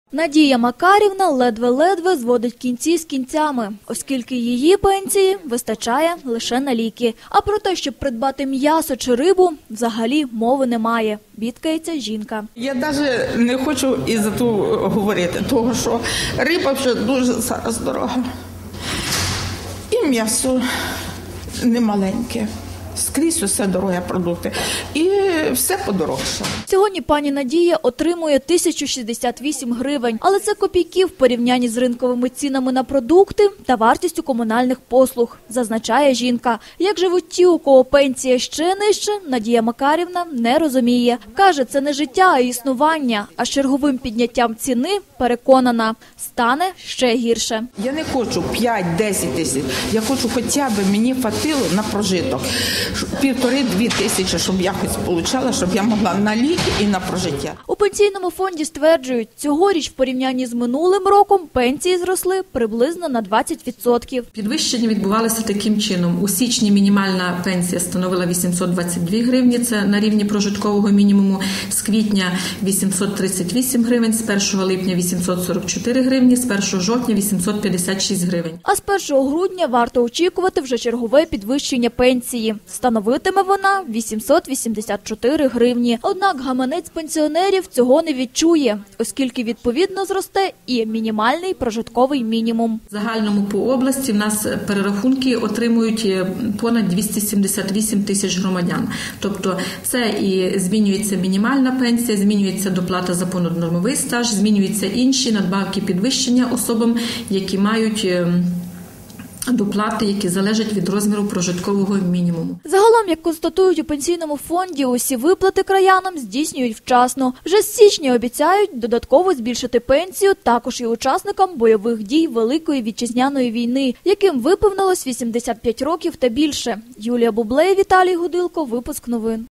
Надія Макарівна ледве-ледве зводить кінці з кінцями, оскільки її пенсії вистачає лише на ліки. А про те, щоб придбати м'ясо чи рибу, взагалі мови немає, бідкається жінка. Я навіть не хочу із-за того говорити, тому що риба вже дуже зараз дорога. І м'ясо немаленьке. Скрізь усе дорогі продукти. І все подорожчало. Сьогодні пані Надія отримує 1068 гривень. Але це копійки в порівнянні з ринковими цінами на продукти та вартістю комунальних послуг, зазначає жінка. Як живуть ті, у кого пенсія ще нижче, Надія Макарівна не розуміє. Каже, це не життя, а існування. А з черговим підняттям ціни, переконана, стане ще гірше. Я не хочу 5-10 тисяч. Я хочу хоча б мені хватило на прожиток. 1,5-2 тисячі, щоб я хоч отримала, щоб я могла на ліки і на прожиття. У пенсійному фонді стверджують, цьогоріч в порівнянні з минулим роком пенсії зросли приблизно на 20%. Підвищення відбувалося таким чином. У січні мінімальна пенсія становила 822 гривні, це на рівні прожиткового мінімуму. З квітня 838 гривень, з 1 липня 844 гривні, з 1 жовтня 856 гривень. А з 1 грудня варто очікувати вже чергове підвищення пенсії. Становитиме вона 884 гривні. Однак гаманець пенсіонерів цього не відчує, оскільки відповідно зросте і мінімальний прожитковий мінімум. В загальному по області в нас перерахунки отримують понад 278 тисяч громадян. Тобто це і змінюється мінімальна пенсія, змінюється доплата за понаднормовий стаж, змінюються інші надбавки підвищення особам, які мають доплати, які залежать від розміру прожиткового мінімуму. Загалом, як констатують у пенсійному фонді, усі виплати краянам здійснюють вчасно. Вже з січня обіцяють додатково збільшити пенсію також і учасникам бойових дій Великої Вітчизняної війни, яким виповнилось 85 років та більше. Юлія Бублей, Віталій Гудилко, випуск новин.